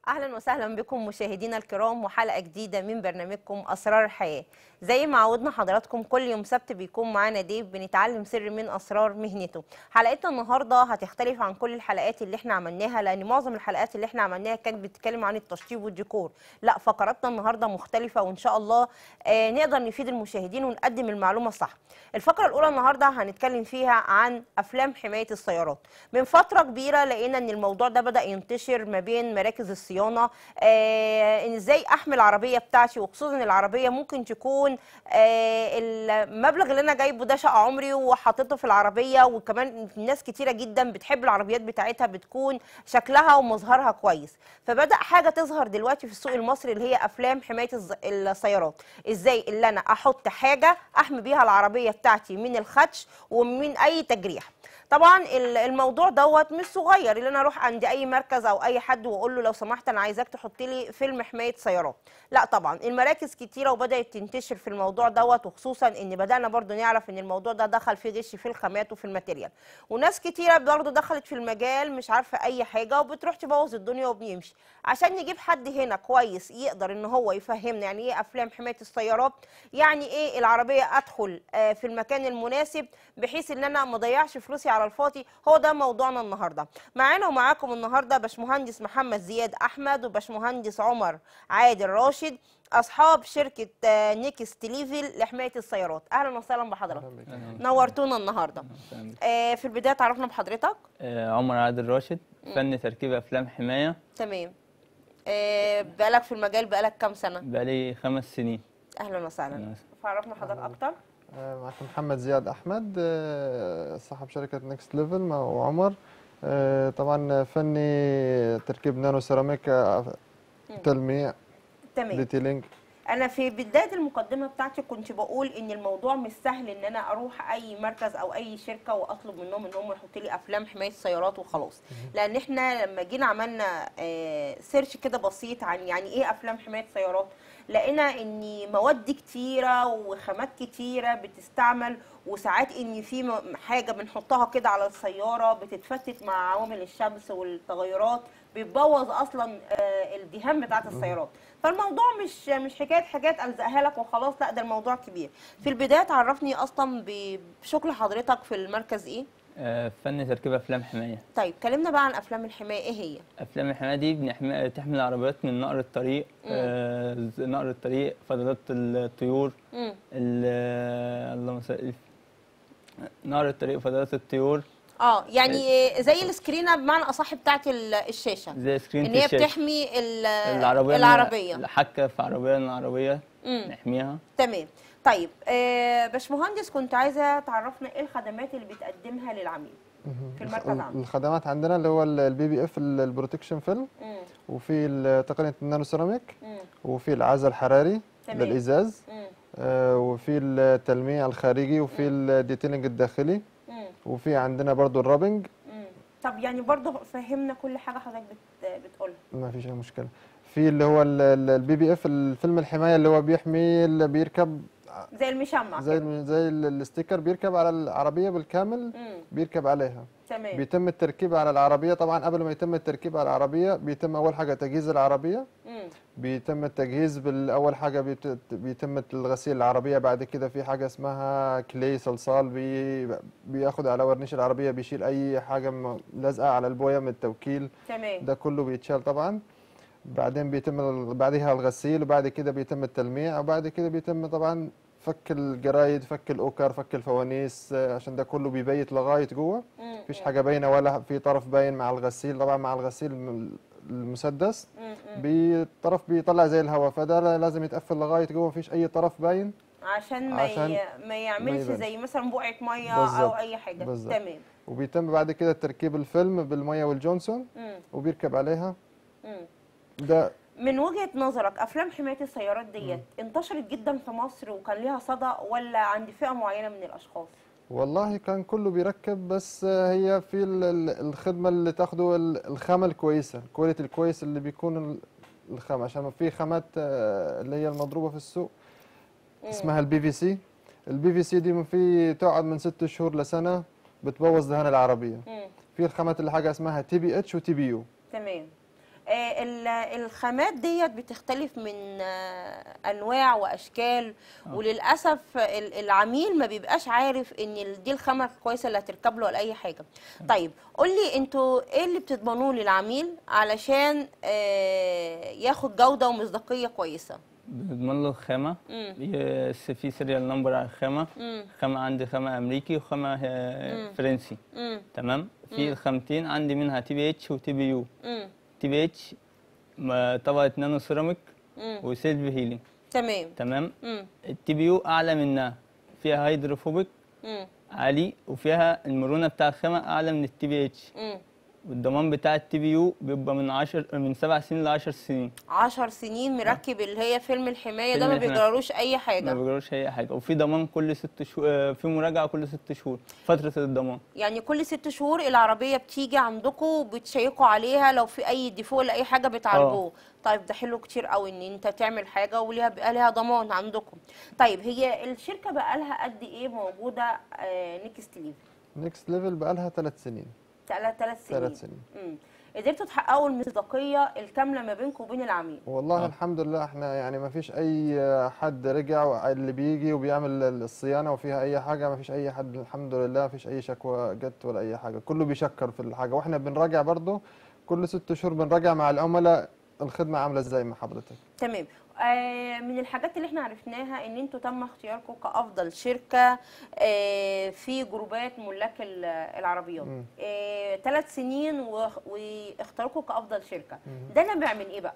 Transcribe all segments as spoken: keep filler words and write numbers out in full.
اهلا وسهلا بكم مشاهدينا الكرام وحلقه جديده من برنامجكم اسرار الحياه. زي ما عودنا حضراتكم كل يوم سبت بيكون معانا ضيف بنتعلم سر من اسرار مهنته. حلقتنا النهارده هتختلف عن كل الحلقات اللي احنا عملناها، لان معظم الحلقات اللي احنا عملناها كانت بتتكلم عن التشطيب والديكور. لا، فقراتنا النهارده مختلفه وان شاء الله آه نقدر نفيد المشاهدين ونقدم المعلومه الصح. الفقره الاولى النهارده هنتكلم فيها عن افلام حمايه السيارات. من فتره كبيره لقينا ان الموضوع ده بدا ينتشر ما بين مراكز الصيانه، آه ان ازاي احمل العربيه بتاعتي، وخصوصا العربيه ممكن تكون آه المبلغ اللي انا جايبه ده شقه عمري وحطيته في العربيه. وكمان ناس كتيره جدا بتحب العربيات بتاعتها بتكون شكلها ومظهرها كويس، فبدا حاجه تظهر دلوقتي في السوق المصري اللي هي افلام حمايه السيارات. ازاي اللي انا احط حاجه احمي بيها العربيه بتاعتي من الخدش ومن اي تجريح. طبعا الموضوع دوت مش صغير اللي انا اروح عند اي مركز او اي حد واقول له لو سمحت انا عايزاك تحط لي فيلم حمايه سيارات. لا طبعا المراكز كتيره وبدات تنتشر في الموضوع دوت، وخصوصا ان بدانا برضو نعرف ان الموضوع ده دخل فيه غش في الخامات وفي الماتيريال، وناس كتيره برضو دخلت في المجال مش عارفه اي حاجه وبتروح تبوظ الدنيا وبيمشي. عشان نجيب حد هنا كويس يقدر ان هو يفهمنا يعني ايه افلام حمايه السيارات، يعني ايه العربيه ادخل في المكان المناسب بحيث ان انا ما اضيعش فلوسي على الفاضي، هو ده موضوعنا النهارده. معانا ومعاكم النهارده باشمهندس محمد زياد احمد وباشمهندس عمر عادل راشد، اصحاب شركه نيكست ليفل لحمايه السيارات. اهلا وسهلا بحضرتك، نورتونا النهارده. آه في البدايه تعرفنا بحضرتك. آه عمر عادل راشد، فني تركيب افلام حمايه. تمام. آه بقالك في المجال بقالك كام سنه؟ بقالي خمس سنين. اهلا وسهلا. فعرفنا حضرتك اكتر. معكم محمد زياد احمد، صاحب شركه نيكست ليفل وعمر. طبعا فني تركيب نانو سيراميك، تلميع، تمام، ديتيلينج. انا في بدايه المقدمه بتاعتي كنت بقول ان الموضوع مش سهل ان انا اروح اي مركز او اي شركه واطلب منهم ان هم يحطوا لي افلام حمايه سيارات وخلاص، لان احنا لما جينا عملنا سيرش كده بسيط عن يعني ايه افلام حمايه سيارات، لقينا ان مواد كتيره وخامات كتيره بتستعمل، وساعات ان في حاجه بنحطها كده على السياره بتتفتت مع عوامل الشمس والتغيرات بتبوظ اصلا الدهان بتاعت السيارات. فالموضوع مش مش حكايه حاجات الزقها لك وخلاص، لا ده الموضوع كبير. في البدايه تعرفني اصلا بشغل حضرتك في المركز ايه؟ آه فني تركيب افلام حمايه. طيب كلمنا بقى عن افلام الحمايه، ايه هي؟ افلام الحمايه دي بنحمي تحمي العربيات من نقر الطريق، آه نقر الطريق، فضلات الطيور، اللهم صل، نقر الطريق، فضلات الطيور. اه يعني زي السكرينه بمعنى اصح بتاعت الشاشه، زي سكرينه ان هي الشاشة. بتحمي العربيه العربيه الحكه في عربيه من عربيه نحميها. تمام. طيب آه باشمهندس، كنت عايزه تعرفنا ايه الخدمات اللي بتقدمها للعميل في المركز عندنا؟ الخدمات عندنا اللي هو البي بي اف البروتكشن فيلم، وفي تقنيه النانو سيراميك، وفي العزل الحراري للازاز، آه وفي التلميع الخارجي، وفي الديتيلنج الداخلي، وفي عندنا برضو الرابنج. طب يعني برضو فهمنا كل حاجه حضرتك بت... بتقولها. ما فيش اي مشكله. في اللي هو البي بي اف الفيلم الحمايه اللي هو بيحمي اللي بيركب زي المشمع زي كده. زي الستيكر بيركب على العربيه بالكامل. مم. بيركب عليها. تمام. بيتم التركيب على العربيه. طبعا قبل ما يتم التركيب على العربيه بيتم اول حاجه تجهيز العربيه. مم. بيتم التجهيز بالاول حاجه بيت... بيتم الغسيل العربيه. بعد كده في حاجه اسمها كلي صلصال، بي... بياخد على ورنيش العربيه، بيشيل اي حاجه لازقه على البويه من التوكيل. تمام. ده كله بيتشال طبعا. بعدين بيتم بعدها الغسيل، وبعد كده بيتم التلميع، وبعد كده بيتم طبعا فك الجرايد، فك الاوكر، فك الفوانيس، عشان ده كله بيبيت لغايه جوه. مفيش حاجه باينه ولا في طرف باين مع الغسيل. طبعا مع الغسيل المسدس بطرف بيطلع زي الهواء، فده لازم يتقفل لغايه جوه، مفيش اي طرف باين عشان ما عشان ي... ما يعملش ما زي مثلا بقعه ميه بالزبط. او اي حاجه. بالزبط. تمام. وبيتم بعد كده تركيب الفيلم بالميه والجونسون. مم. وبيركب عليها. مم. ده من وجهة نظرك افلام حماية السيارات ديت انتشرت جدا في مصر وكان ليها صدى، ولا عند فئة معينة من الاشخاص؟ والله كان كله بيركب، بس هي في الخدمة اللي تاخده الخامة الكويسة، الكواليتي الكويس اللي بيكون الخامة، عشان في خامات اللي هي المضروبة في السوق اسمها البي في سي. البي في سي دي في تقعد من ست شهور لسنة بتبوظ دهان العربية. في الخامات اللي حاجة اسمها تي بي اتش وتي بي يو. تمام. آه، ال- الخامات ديت بتختلف من آه، انواع واشكال، وللاسف ال- العميل ما بيبقاش عارف ان ال- دي الخامه الكويسه اللي هتركب له ولا اي حاجه. طيب قول لي انتوا ايه اللي بتضمنوه للعميل علشان آه، ياخد جوده ومصداقيه كويسه؟ بنضمن له الخامة، مم. بس في سيريال نمبر على الخامة. مم. خامة عندي خامة أمريكي وخامة آه، فرنسي. مم. تمام. في الخامتين عندي منها تي بي اتش وتي بي يو. مم. تي بي اتش طبقة نانو سيراميك مم. وسيلف هيلينج. تمام. تمام. مم. التي بي يو أعلى منها، فيها هيدروفوبيك مم. عالي، وفيها المرونة بتاع الخامة أعلى من التي بي اتش. مم. والضمان بتاع التي بي يو بيبقى من عشر من سبع سنين لعشر سنين. عشر سنين مركب اللي هي فيلم الحمايه ده، فيلم ما الحماية. بيجرالوش اي ما حاجه. بيجروش أي حاجة، وفي ضمان كل ست شهور، في مراجعة كل ست شهور فترة الضمان. يعني كل ست شهور العربية بتيجي عندكم بتشيكوا عليها، لو في أي ديفو ولا أي حاجة بتعالجوه. طيب ده حلو كتير قوي إن أنت تعمل حاجة وليها بقى لها ضمان عندكم. طيب هي الشركة بقى لها قد إيه موجودة آه نيكست ليف؟ نيكست ليفل بقى لها ثلاث سنين. ثلاث ثلاث سنين. ثلاث سنين. امم قدرتوا تحققوا المصداقية الكاملة ما بينكم وبين العميل؟ والله آه. الحمد لله احنا يعني ما فيش اي حد رجع، اللي بيجي وبيعمل الصيانه وفيها اي حاجه ما فيش اي حد الحمد لله، ما فيش اي شكوى جت ولا اي حاجه، كله بيشكر في الحاجه، واحنا بنراجع برضه كل ست شهور بنراجع مع العملاء الخدمه عامله ازاي مع حضرتك. تمام. آه من الحاجات اللي احنا عرفناها ان انتوا تم اختياركم كافضل شركه آه في جروبات ملاك ال- العربيات مم. آه ثلاث سنين واخ- واختاروكم كافضل شركه. ده نابع من ايه بقى؟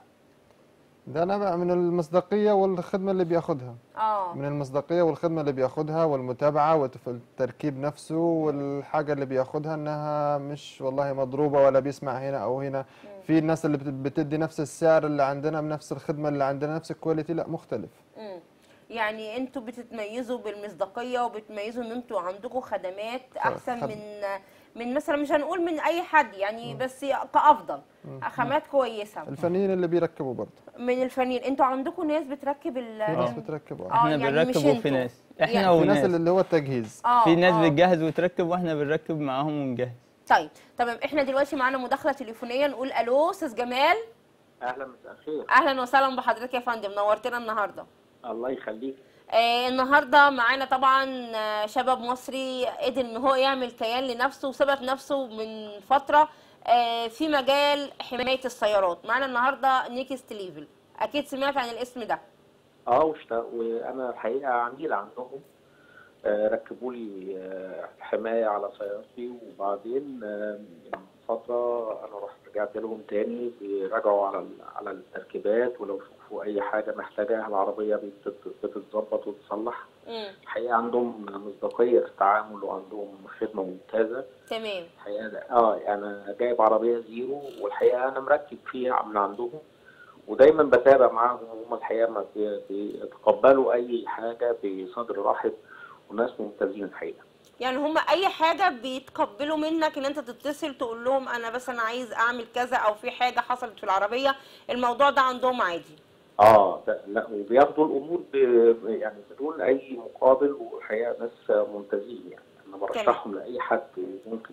ده نابع من المصداقيه والخدمه اللي بياخدها. اه من المصداقيه والخدمه اللي بياخدها والمتابعه والتركيب نفسه، والحاجه اللي بياخدها انها مش والله مضروبه ولا بيسمع هنا او هنا. في الناس اللي بت- بتدي نفس السعر اللي عندنا بنفس الخدمه اللي عندنا نفس الكواليتي، لا مختلف. مم. يعني انتوا بتتميزوا بالمصداقيه وبتميزوا ان انتوا عندكم خدمات احسن خد- من من مثلا، مش هنقول من اي حد يعني، بس كافضل خامات كويسه الفنيين اللي بيركبوا برضه من الفنيين. انتوا عندكم ناس بتركب ال في ناس ال- بتركب. اه آه، احنا يعني مش بنركب وفي انتوا. ناس، احنا يعني في ناس وناس. اللي هو التجهيز. اه في ناس آه. بتجهز وتركب واحنا بنركب معاهم ونجهز. طيب تمام. احنا دلوقتي معانا مداخله تليفونيه، نقول الو استاذ جمال. اهلا مساء الخير. اهلا وسهلا بحضرتك يا فندم، نورتنا النهارده. الله يخليك. آه النهارده معانا طبعا آه، شباب مصري قدر ان هو يعمل كيان لنفسه وثبت نفسه من فتره آه في مجال حمايه السيارات. معانا النهارده نيكست ليفل، اكيد سمعت عن الاسم ده. اه وشت... وانا الحقيقه عميل عندهم. آه ركبوا لي آه حمايه على سيارتي، وبعدين آه من فتره انا رحت رجعت لهم تاني بيراجعوا على ال... على التركيبات، ولو شوفوا اي حاجه محتاجاها العربيه بتت- بتتظبط وتتصلح. امم الحقيقه عندهم مصداقيه في التعامل وعندهم خدمه ممتازه. تمام. الحقيقه ده- اه انا جايب عربيه زيرو، والحقيقه انا مركب فيها من عندهم، ودايما بتابع معاهم. هم الحقيقه ما بي- بيتقبلوا اي حاجه بصدر رحب، وناس ممتازين الحقيقه. يعني هم اي حاجه بيتقبلوا منك ان انت تتصل تقول لهم انا بس انا عايز اعمل كذا، او في حاجه حصلت في العربيه، الموضوع ده عندهم عادي. اه ده لا، وبياخدوا الامور ب... يعني بدون اي مقابل، والحقيقه ناس ممتازين. يعني انا برشحهم لاي حد ممكن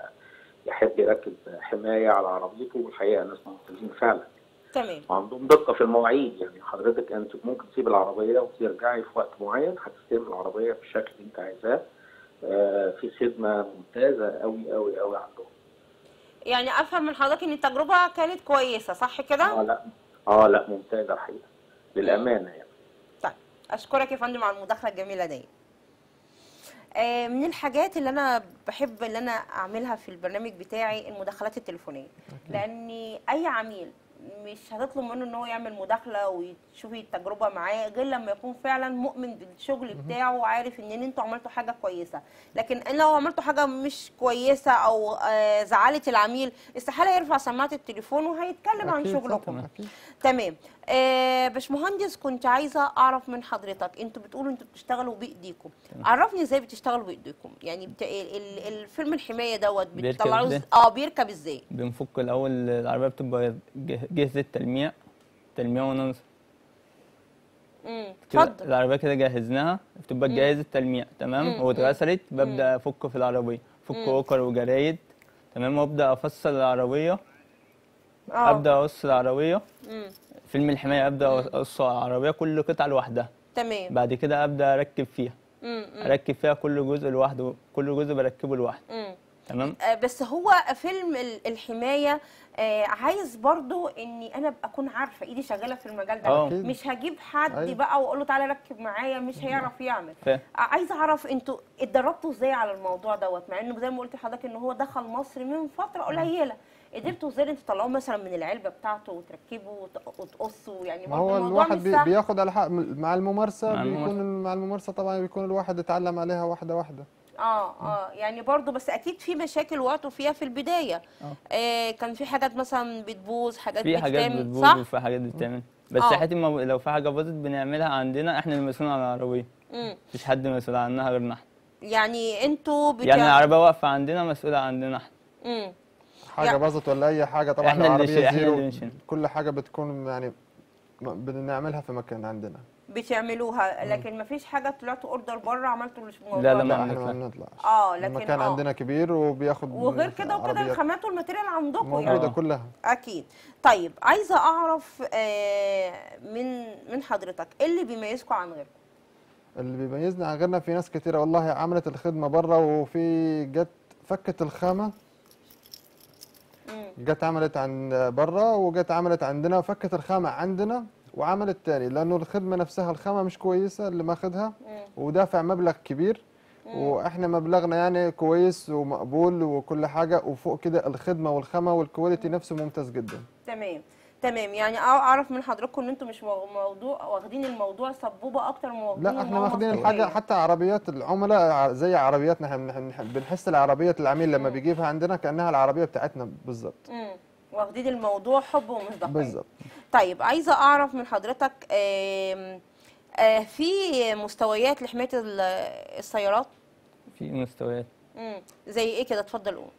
يحب يركب حمايه على عربيته، والحقيقه ناس ممتازين فعلا. تمام. وعندهم دقه في المواعيد. يعني حضرتك انت ممكن تسيب العربيه وترجعي في وقت معين، هتستلم العربيه بالشكل اللي انت عايزاه. آه في خدمه ممتازه قوي قوي قوي عندهم. يعني افهم من حضرتك ان التجربه كانت كويسه، صح كده؟ اه لا اه لا ممتازه الحقيقه للامانه يعني. طيب اشكرك يا فندم على المداخله الجميله دي. آه، من الحاجات اللي انا بحب اللي انا اعملها في البرنامج بتاعي المداخلات التليفونيه، لان اي عميل مش هتطلب منه ان هو يعمل مداخله وتشوفي التجربه معاه غير لما يكون فعلا مؤمن بالشغل بتاعه وعارف ان انتوا عملتوا حاجه كويسه. لكن ان لو عملتوا حاجه مش كويسه او آه، زعلت العميل، استحاله يرفع سماعه التليفون وهيتكلم عن أكيد شغلكم. طبعاً، أكيد. تمام. آه باشمهندس، كنت عايزه اعرف من حضرتك، انتوا بتقولوا انتوا بتشتغلوا بايديكم، عرفني ازاي بتشتغلوا بايديكم؟ يعني بت... ال- ال- الفيلم الحمايه دوت بيركب بتطلعوه إزاي؟ إز- اه بيركب ازاي؟ بنفك الاول العربيه، بتبقى جه- جاهزه تلميع تلميع وننصر امم كده. اتفضل. العربيه كده جهزناها، بتبقى جاهزه تلميع تمام. مم. هو اتغسلت، ببدا افك في العربيه، افك وكر وجرايد تمام، وابدا افصل العربيه اه. ابدا اقص العربيه. امم فيلم الحمايه ابدا اقص العربيه كل قطعه لوحدها. تمام. بعد كده ابدا اركب فيها. امم اركب فيها كل جزء لوحده، كل جزء بركبه لوحده. امم تمام. آه، بس هو فيلم ال- الحماية آه، عايز برضو اني انا ابقى اكون عارفة ايدي شغالة في المجال ده. اه. أكيد. مش هجيب حد أيوة. بقى واقول له تعالى ركب معايا، مش هيعرف يعمل. فاهم. آه، عايزة اعرف انتوا اتدربتوا ازاي على الموضوع دوت، مع انه زي ما قلت لحضرتك ان هو دخل مصر من فترة قليلة. قدرتوا ازاي انتوا تطلعوه مثلا من العلبة بتاعته وتركبوا وت- وتقصوا؟ يعني ما برضو هو الموضوع الواحد مش بي- سهل. بياخد على حق مع الممارسة، مع بيكون الممارسة. مع الممارسة طبعا بيكون الواحد اتعلم عليها واحدة واحدة. اه اه يعني برضو بس اكيد في مشاكل وقعتوا فيها في البدايه. اه. آه كان في حاجات مثلا بتبوظ، حاجات في حاجات بتتعمل بتبوظ صح. وفي حاجات بتتعمل، بس اه. حياتي ما لو في حاجه باظت بنعملها عندنا احنا المسؤولين عن العربيه. امم مفيش حد مسؤول عنها غيرنا احنا. يعني انتوا بتاع... يعني العربيه واقفه عندنا مسؤوله عندنا احنا. امم حاجة يعني- باظت ولا أي حاجة طبعا إحنا اللي العربية شي- إحنا زيرو، اللي بنشيل. كل حاجة بتكون يعني م- بنعملها في مكان عندنا. بتعملوها، لكن ما فيش حاجه طلعتوا اوردر بره عملتوا الموضوع لا، لا، ده؟ ما لا احنا ما بنطلع. بنطلعش. اه لكن المكان اه عندنا كبير وبياخد وغير كده وكده عربيات الخامات والماتيريال عندكم موجودة يعني. آه. كلها. اكيد. طيب عايزه اعرف آه من من حضرتك ايه اللي بيميزكم عن غيركم؟ اللي بيميزنا عن غيرنا في ناس كتيرة والله عملت الخدمة بره، وفي جت فكت الخامة، امم جت عملت عن بره وجت عملت عندنا وفكت الخامة عندنا وعملت تاني، لأنه الخدمة نفسها الخامة مش كويسة اللي ماخدها ودافع مبلغ كبير، واحنا مبلغنا يعني كويس ومقبول وكل حاجة، وفوق كده الخدمة والخامة والكواليتي نفسه ممتاز جدا. تمام تمام. يعني أع- اعرف من حضراتكم ان انتوا مش مو- موضوع واخدين الموضوع سبوبه اكتر من واخدينه لا إن احنا هو واخدين مصلحية. الحاجة، حتى عربيات العملاء ع- زي عربياتنا، احنا بنح- بنح- بنحس العربية العميل لما بيجيبها عندنا كأنها العربية بتاعتنا بالظبط. امم واخدين الموضوع حب ومصداقيه. بالظبط. طيب عايزه اعرف من حضرتك آم، آه، في مستويات لحمايه ال- السيارات. في مستويات. امم زي ايه كده؟ اتفضل قول.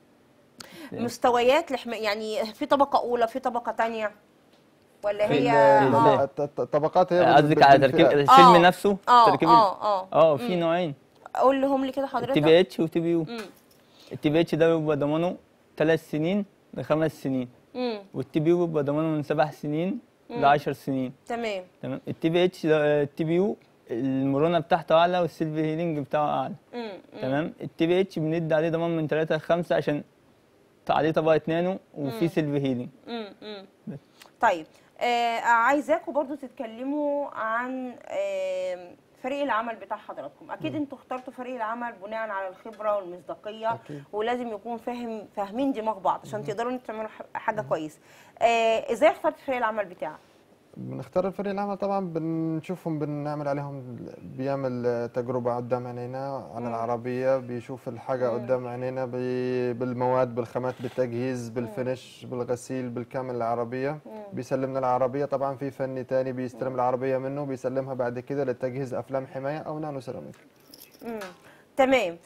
زي- مستويات لحمايه، يعني في طبقه اولى، في طبقه تانية، ولا في هي ال- لا، اه الت- الت- الطبقات هي بال- قصدك على بالفئات. تركيب الفيلم آه. نفسه؟ اه تركيب ال- اه اه اه في مم. نوعين. قول لهم لي كده التي حضرتك. بي اتش وتي بي يو. امم التي بي اتش ده بيبقى ضمانه ثلاث سنين لخمس سنين، امم والتي بي يو بيبقى ضمانه من سبع سنين ل عشر سنين. تمام. تمام. التي بي اتش ده التي بي يو المرونه بتاعته اعلى والسيلف هيلينج بتاعه اعلى. امم تمام. التي بي اتش بندي عليه ضمان من ثلاثة ل خمسة عشان عليه طبقه نانو وفي سيلف هيلينج. امم امم بس. طيب آه عايزاكم برضو تتكلموا عن آه فريق العمل بتاع حضراتكم. اكيد انتوا اخترتوا فريق العمل بناء على الخبره والمصداقيه، أكيد. ولازم يكون فاهم فاهمين دماغ بعض عشان تقدروا انتوا تعملوا ح- حاجه كويسه. آه ازاي اخترت فريق العمل بتاعك؟ بنختار الفريق العمل طبعا، بنشوفهم بنعمل عليهم، بيعمل تجربة قدام عينينا على العربية، بيشوف الحاجة قدام عينينا بي- بالمواد بالخامات بالتجهيز بالفينش بالغسيل بالكامل العربية، بيسلمنا العربية. طبعا في فني تاني بيستلم العربية منه بيسلمها بعد كده للتجهيز أفلام حماية أو نانو سيراميك. امم تمام.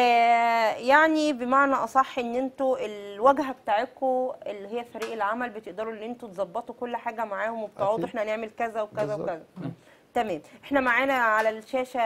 آه يعني بمعنى اصح ان انتوا الواجهه بتاعتكم اللي هي فريق العمل بتقدروا ان انتوا تظبطوا كل حاجه معاهم وبتقعدوا أكيد. احنا نعمل كذا وكذا بالظبط. وكذا. تمام. احنا معانا على الشاشه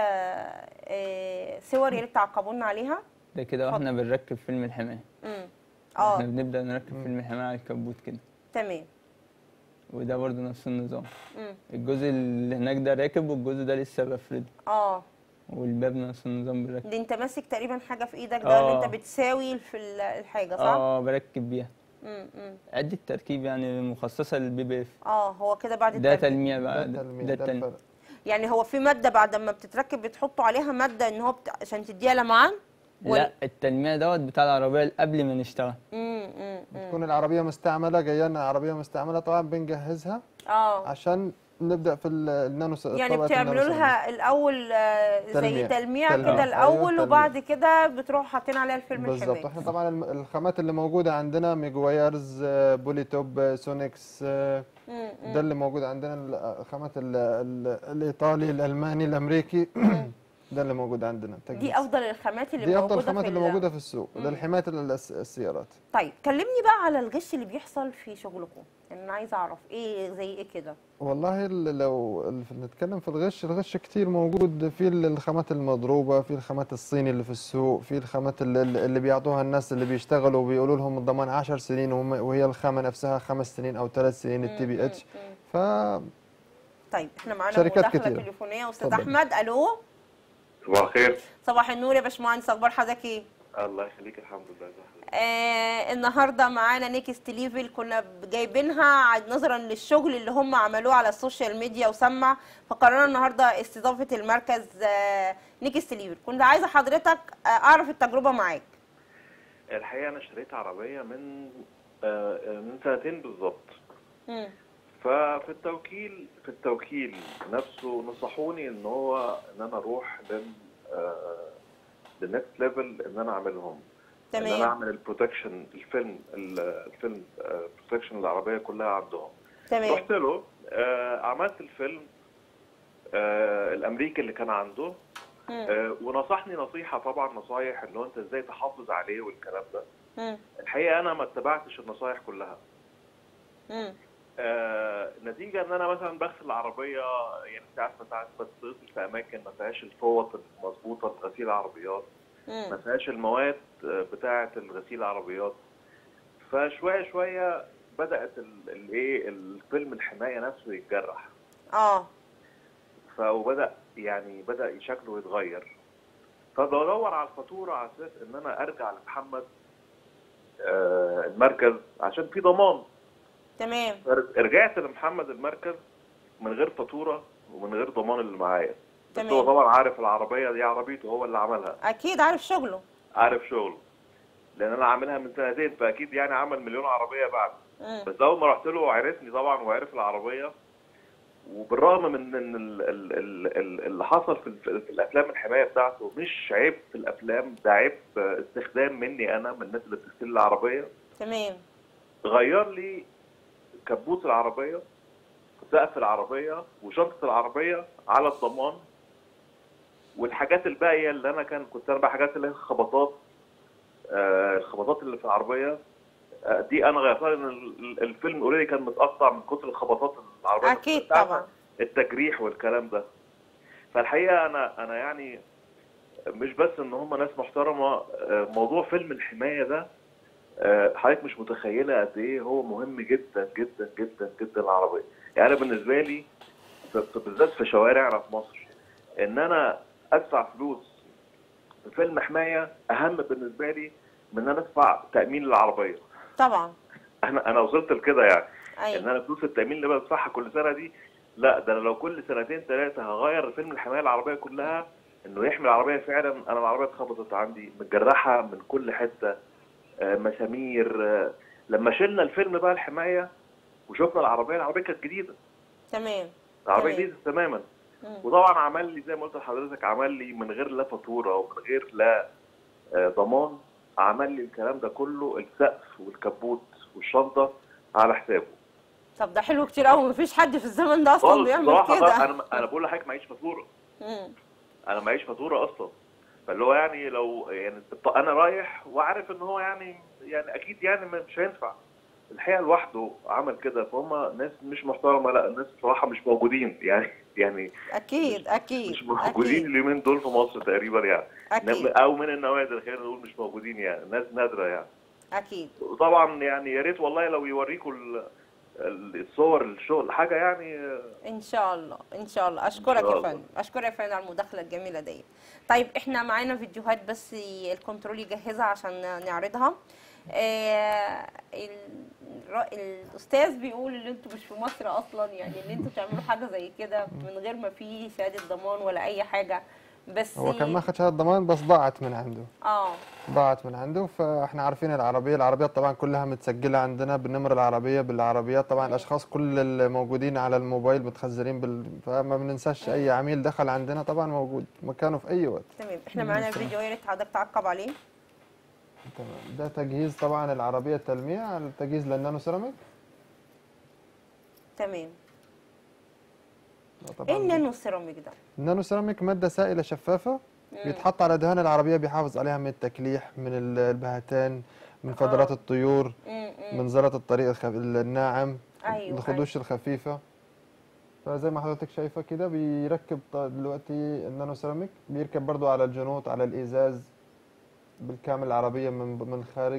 آه صور، يا ريت تعقبونا عليها. ده كده واحنا بنركب فيلم الحمايه. امم احنا اه بنبدا نركب فيلم الحمايه على الكبوت كده، تمام. وده برضه نفس النظام. امم الجزء اللي هناك ده راكب والجزء ده لسه بفرده، اه والباب نفس النظام بركب. دي انت ماسك تقريبا حاجه في ايدك، ده اللي آه. انت بتساوي في ال- الحاجه صح؟ اه بركب بيها امم امم عدة تركيب يعني مخصصة للبي بي اف. اه هو كده بعد ده التركيب. تلميع ده بقى، ده التلميع، ده ده التلميع. الفرق. يعني هو في ماده بعد ما بتتركب بتحطوا عليها ماده ان هو بت... عشان تديها لمعان؟ لا التلميع دوت بتاع العربية قبل ما نشتغل. امم امم تكون العربية مستعملة، جاية لنا عربية مستعملة طبعا بنجهزها اه عشان نبدأ في ال- النانو س- يعني طبقة بتعملوا النانو سيراميك. لها الاول آه، زي تلميع. تلميع تلميع. كده أيوة، الاول، تلميع. وبعد كده بتروحوا حاطين عليها الفيلم بالظبط. الحماية. احنا طبعا الم- الخامات اللي موجودة عندنا ميجوايرز، آه، بولي توب، آه، سونيكس، آه، مم، مم. ده اللي موجود عندنا. الخامات ال- ال- الإيطالي الألماني الأمريكي ده اللي موجود عندنا تجهيز. دي افضل الخامات اللي دي موجوده افضل الخامات في اللي ال- موجوده في السوق مم. ده لحمايه الس- السيارات. طيب كلمني بقى على الغش اللي بيحصل في شغلكم، يعني انا عايزه اعرف ايه زي ايه كده. والله ال- لو ال- نتكلم في الغش، الغش كتير موجود في ال- الخامات المضروبة، في الخامات الصيني اللي في السوق، في الخامات اللي, اللي بيعطوها الناس اللي بيشتغلوا وبيقولوا لهم الضمان عشر سنين وهم- وهي الخامة نفسها خمس سنين أو ثلاث سنين التي بي اتش. فشركات طيب احنا معانا مداخله كتيرة. تليفونيه، استاذ اتفضل. احمد. الو، صباح الخير. صباح النور يا باشمهندس، اخبار حضرتك ايه؟ الله يخليك، الحمد لله. آه النهارده معانا نيكست ليفل، كنا جايبينها نظرا للشغل اللي هم عملوه على السوشيال ميديا وسمع، فقررنا النهارده استضافه المركز آه نيكست ليفل. كنت عايزه حضرتك آه اعرف التجربه معاك. الحقيقه انا اشتريت عربيه من آه، من سنتين بالظبط. مم. ففي التوكيل في التوكيل نفسه نصحوني ان هو ان انا اروح لل للنكست ليفل، ان انا اعملهم، ان انا تمام اعمل البروتكشن، الفيلم الفيلم بروتكشن العربيه كلها عندهم. تمام رحت له، آه، عملت الفيلم آه، الامريكي اللي كان عنده، مم. آه، ونصحني نصيحه، طبعا نصايح اللي هو انت ازاي تحافظ عليه والكلام ده. مم. الحقيقه انا ما اتبعتش النصايح كلها. مم. آه، نتيجه ان انا مثلا بغسل العربيه، يعني انت عارفه ساعات بتصل في اماكن ما فيهاش الفوط المظبوطه لغسيل العربيات، ما مم. فيهاش المواد آه، بتاعه الغسيل العربيات. فشويه شويه بدات الايه الفيلم الحمايه نفسه يتجرح. اه فبدا يعني بدا شكله يتغير. فبدور على الفاتوره على اساس ان انا ارجع لمحمد آه، المركز عشان في ضمان. تمام رجعت لمحمد المركز من غير فاتوره ومن غير ضمان اللي معايا. بس تمام. هو طبعا عارف العربيه دي عربيته، هو اللي عملها، اكيد عارف شغله. عارف شغله، لان انا عاملها من سنتين، فاكيد يعني عمل مليون عربيه بعد. مم. بس اول ما رحت له عرفني طبعا وعرف العربيه. وبالرغم من ان ال- ال- ال- ال- اللي حصل في ال- في الافلام الحمايه بتاعته مش عيب في الافلام، ده عيب استخدام مني انا من الناس اللي بتغسل العربيه. تمام غير لي كبوت العربيه، سقف العربيه، وشنطه العربيه على الضمان. والحاجات الباقيه اللي انا كان كنت انا بقى حاجات اللي هي الخبطات، آه الخبطات اللي في العربيه، آه دي انا غيرتها لان ال- الفيلم اوريدي كان متقطع من كتر الخبطات العربيه. اكيد أنت عارفة طبعا. التجريح والكلام ده. فالحقيقه انا انا يعني مش بس ان هم ناس محترمه، آه، موضوع فيلم الحمايه ده آه، حضرتك مش متخيله قد ايه هو مهم جدا جدا جدا جدا للعربيه. يعني انا بالنسبه لي ف- ف- بالذات في شوارعنا في مصر، ان انا ادفع فلوس في فيلم حمايه اهم بالنسبه لي من ان انا ادفع تامين للعربيه. طبعا انا انا وصلت لكده يعني، ان ايوه انا فلوس التامين اللي بدفعها كل سنه دي، لا ده انا لو كل سنتين ثلاثه هغير فيلم الحمايه العربيه كلها، انه يحمي العربيه فعلا. انا العربيه اتخبطت عندي متجرحه من كل حته، آه، مسامير. آه، لما شلنا الفيلم بقى الحمايه وشفنا العربيه، العربيه كانت جديده، تمام العربيه تمام. جديده تماما. مم. وطبعا عمل لي زي ما قلت لحضرتك، عمل لي من غير لا فاتوره ومن غير لا آه، ضمان، عمل لي الكلام ده كله، السقف والكبوت والشنطه على حسابه. طب ده حلو كتير قوي، مفيش حد في الزمن ده اصلا خالص بيعمل بصراحه بقى، كده. انا انا بقول لحضرتك معيش فاتوره، مم. انا معيش فاتوره اصلا. فاللي هو يعني لو يعني ط- انا رايح وعارف ان هو يعني يعني اكيد يعني مش هينفع. الحقيقه لوحده عمل كده، فهم ناس مش محترمه. لا الناس بصراحه مش موجودين يعني يعني اكيد اكيد مش موجودين اكيد اليومين دول في مصر تقريبا يعني، اكيد او من النوادر، خلينا نقول مش موجودين يعني، ناس نادره يعني. اكيد. وطبعا يعني يا ريت والله لو يوريكوا ال- ال- الصور الشغل حاجه يعني. ان شاء الله ان شاء الله. اشكرك شاء يا الله. فندم، اشكرك يا فندم على المداخله الجميله دي. طيب احنا معانا فيديوهات بس الكنترول يجهزها عشان نعرضها. آه ال- الر- الاستاذ بيقول ان انتوا مش في مصر اصلا، يعني ان انتوا تعملوا حاجه زي كده من غير ما في شهاده ضمان ولا اي حاجه. بس هو كان ماخذ شهاده ضمان بس ضاعت من عنده. اه ضاعت من عنده. فاحنا عارفين العربيه العربيات طبعا كلها متسجله عندنا بالنمر العربيه بالعربيات. طبعا الاشخاص كل الموجودين على الموبايل متخزنين بال... فما بننساش اي عميل دخل عندنا طبعا موجود مكانه في اي وقت. تمام. احنا معانا فيديو، يا ريت حضرتك تعقب عليه. تمام. ده تجهيز طبعا العربيه التلميع، التجهيز للنانو سيراميك. تمام ايه النانو سيراميك ده؟ النانو سيراميك ماده سائله شفافه بيتحط على دهان العربيه، بيحافظ عليها من التكليح، من ال- البهتان، من فضلات آه. الطيور، مم. مم. من زلط الطريق الخف... الناعم، ايوه الخدوش الخفيفه. فزي ما حضرتك شايفه كده بيركب ط- دلوقتي النانو سيراميك، بيركب برضو على الجنوط، على الازاز بالكامل العربيه من من الخارج.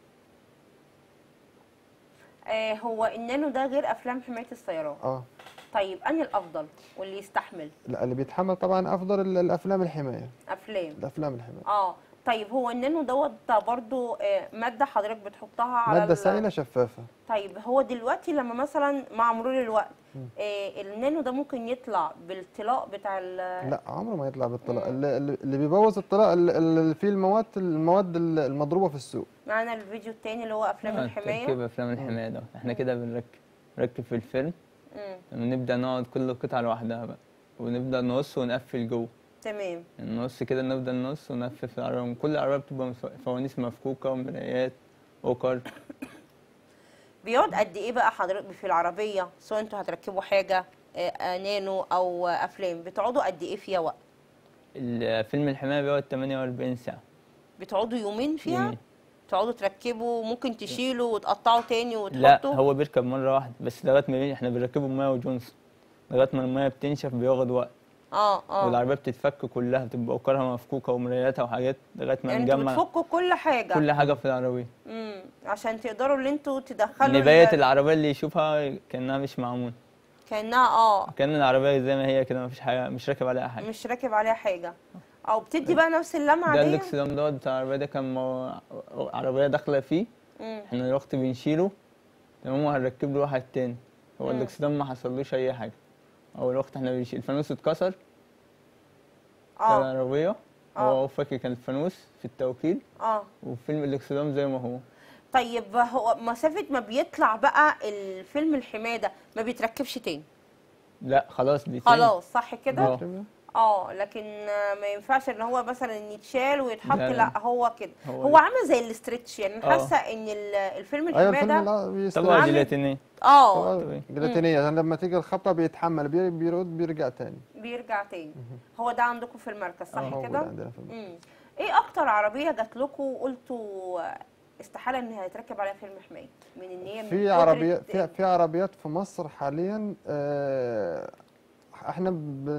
آه هو النانو ده غير افلام حمايه السيارات. اه طيب انهي الافضل واللي يستحمل؟ لا، اللي بيتحمل طبعا افضل ال- الافلام الحمايه، افلام. الافلام الحمايه. اه طيب هو النانو دوت برضو آه ماده حضرتك بتحطها على ماده ال- سائله شفافه. طيب هو دلوقتي لما مثلا مع مرور الوقت مم. آه النانو ده ممكن يطلع بالطلاء بتاع ال- لا عمره ما يطلع بالطلاق. مم. اللي, اللي اللي بيبوظ الطلاق اللي اللي فيه المواد المواد المضروبه في السوق. معانا الفيديو التاني اللي هو افلام آه، الحمايه. تركيب افلام الحمايه ده احنا كده بنركب نركب في الفيلم. مم. لما نبدا نقعد كل قطعه لوحدها بقى، ونبدا نقص ونقفل جوه. تمام. النص كده نفضل نص ونقفل في العربية. كل العربية بتبقى مف- فوانيس مفكوكة ومرايات وكر. بيقعد قد ايه بقى حضرتك في العربيه سواء انتوا هتركبوا حاجه آه، آه، نانو او آه، افلام، بتقعدوا قد ايه فيها وقت؟ الفيلم الحماية بيقعد ثمانية وأربعين ساعة. بتقعدوا يومين فيها؟ يومين. تقعدوا تركبوا، ممكن تشيلوا وتقطعوا تاني لا وتحطوا؟ هو بيركب مرة واحدة بس، لغاية ما بي- احنا بنركبه بمية وجونسون، لغاية ما المية بتنشف بياخد وقت. اه اه والعربية بتتفك كلها، بتبقى وكرها مفكوكة ومراياتها وحاجات لغاية ما يعني انتوا نجمع بتفكوا كل حاجه؟ كل حاجة في العربية. امم عشان تقدروا ان انتوا تدخلوا نباية ال- العربية اللي يشوفها كأنها مش معمولة، كانها اه كأن العربية زي ما هي كده مفيش حاجة، مش راكب عليها حاجة. مش راكب عليها حاجه، او بتدي بقى نفس اللمعه ده دي؟ الاكسدام دوت بتاع العربية ده كان مو... عربية داخلة فيه، امم احنا الوقت بنشيله تمام وهنركب له واحد تاني. هو مم. الاكسدام ما حصلوش أي حاجة. أول وقت احنا بنشيل الفانوس اتكسر بتاع اه العربية، آه. هو فاكر كان الفانوس في التوكيل، اه وفيلم الاكسدام زي ما هو. طيب هو مسافه ما بيطلع بقى الفيلم الحمايه ده ما بيتركبش تاني؟ لا خلاص دي تاني. خلاص صح كده؟ آه. اه لكن آه، ما ينفعش ان هو مثلا يتشال ويتحط، لا، لا, لا. هو كده هو هو عامل زي الاسترتش، يعني انا آه. حاسه ان ال- الفيلم ايوه الحمايه الفيلم ده لا بيستوي. طبعا عامل- جيلاتينية. اه طبعا جيلاتينيه عشان لما تيجي الخبطه بيتحمل، بي- بيرد بيرجع تاني. بيرجع تاني. هو ده عندكم في المركز صح موجود كده؟ عندنا في المركز. امم ايه اكتر عربيه جات لكم وقلتوا استحاله ان هيتركب عليها فيلم حمايه من ان هي من في كتر عربيات الت- في في عربيات في مصر حاليا، آه، احنا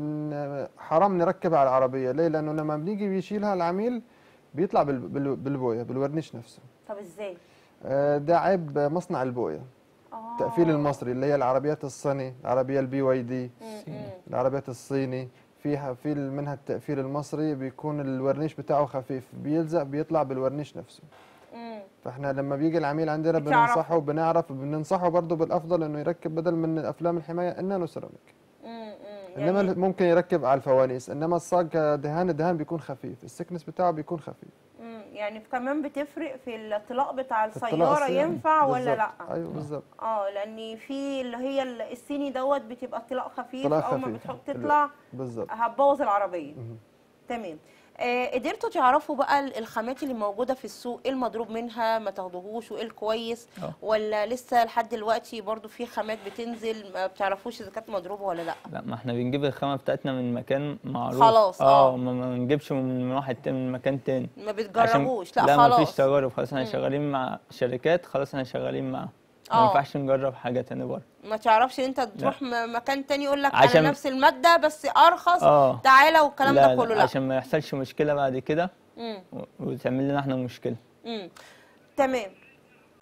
بن حرام نركب على العربيه. ليه؟ لانه لما بنيجي بيشيلها العميل بيطلع بال- بال- بالبويه، بالورنيش نفسه. طب ازاي؟ آه، ده عيب مصنع البويه. اه التقفيل المصري اللي هي العربيات الصيني، العربيه البي واي دي، مم، مم. العربيات الصيني فيها في منها التقفيل المصري بيكون الورنيش بتاعه خفيف، بيلزق بيطلع بالورنيش نفسه. مم. فاحنا لما بيجي العميل عندنا بتعرفوا. بننصحه وبنعرف بننصحه برضه بالافضل انه يركب بدل من افلام الحمايه النانو سيراميك. مم، مم. انما يعني ممكن يركب على الفوانيس، انما الصاج دهان الدهان بيكون خفيف، السكنس بتاعه بيكون خفيف. مم. يعني كمان بتفرق في الطلاق بتاع الطلاق السياره الصيني. ينفع ولا بالظبط. لا؟ ايوه بالظبط. اه لان في اللي هي ال- الصيني دوت بتبقى الطلاق خفيف، طلاق اول ما خفيف. بتحط ال- تطلع بالظبط. هتبوظ العربيه. مهم. تمام. آه قدرتوا تعرفوا بقى ال- الخامات اللي موجوده في السوق، ايه المضروب منها ما تاخدوهوش وايه الكويس؟ آه. ولا لسه لحد دلوقتي برضو في خامات بتنزل ما بتعرفوش اذا كانت مضروبه ولا لا؟ لا ما احنا بنجيب الخامة بتاعتنا من مكان معروف. خلاص، آه. اه ما ما بنجيبش من واحد تاني من مكان تاني. ما عشان- بتجربوش؟ لا, لا خلاص. مفيش تجارب خلاص، احنا شغالين مع شركات خلاص، احنا شغالين معاهم. ما آه. ينفعش نجرب حاجة تاني بره. ما تعرفش ان انت تروح م- مكان تاني يقول لك عشان- انا نفس الماده بس ارخص، اه تعالى والكلام لا ده كله لا لا. عشان ما يحصلش مشكلة بعد كده مم. و- وتعمل لنا احنا مشكلة. امم تمام. آه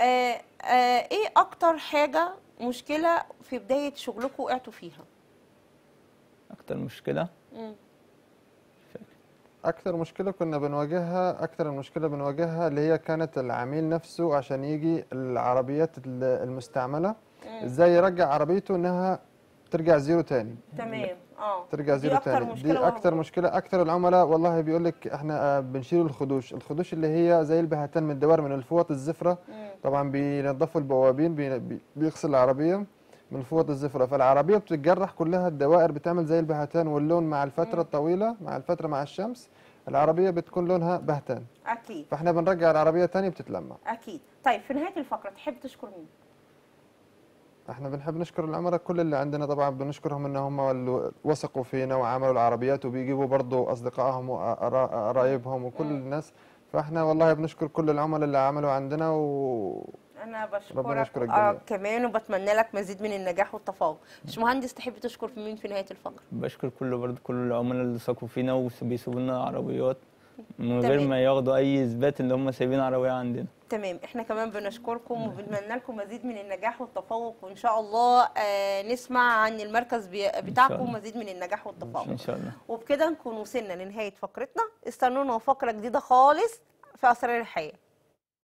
آه ايه اكتر حاجه مشكله في بدايه شغلكم وقعتوا فيها؟ اكتر مشكلة مم. اكثر مشكله كنا بنواجهها، اكثر المشكله بنواجهها اللي هي كانت العميل نفسه عشان يجي العربيات ال- المستعمله مم. ازاي يرجع عربيته انها ترجع زيرو تاني، تمام. اه ترجع دي زيرو اكتر تاني. مشكله دي اكتر واجهتوا. مشكله. اكتر العملاء والله بيقول لك احنا آه، بنشيل الخدوش، الخدوش اللي هي زي البهتان من الدوار من الفوط الزفره. مم. طبعا بينظفوا البوابين، بي- بي- بيغسل العربيه من الفوط الزفره، فالعربيه بتتجرح كلها، الدوائر بتعمل زي البهتان، واللون مع الفتره مم. الطويله مع الفتره مع الشمس العربيه بتكون لونها بهتان. اكيد فاحنا بنرجع العربيه تاني بتتلمع. اكيد. طيب في نهايه الفقره تحب تشكر مين؟ احنا بنحب نشكر العملاء كل اللي عندنا، طبعا بنشكرهم ان هم اللي وثقوا فينا وعملوا العربيات وبيجيبوا برضو اصدقائهم وقرايبهم وكل الناس. فاحنا والله بنشكر كل العملاء اللي عملوا عندنا و انا ربنا بشكرك يشكرك آه جميعا. كمان، وبتمنى لك مزيد من النجاح والتفوق. باشمهندس تحب تشكر في مين في نهايه الفقره؟ بشكر كل برضه كل العملاء اللي ثقوا فينا وبيسيبوا لنا عربيات من غير تمام. ما ياخدوا اي اثبات ان هم سايبين عربيه عندنا. تمام، احنا كمان بنشكركم وبنتمنى لكم مزيد من النجاح والتفوق، وان شاء الله آه نسمع عن المركز بي- بتاعكم مزيد من النجاح والتفوق ان شاء الله. وبكده نكون وصلنا لنهايه فقرتنا. استنونا فقره جديده خالص في اسرار الحياه.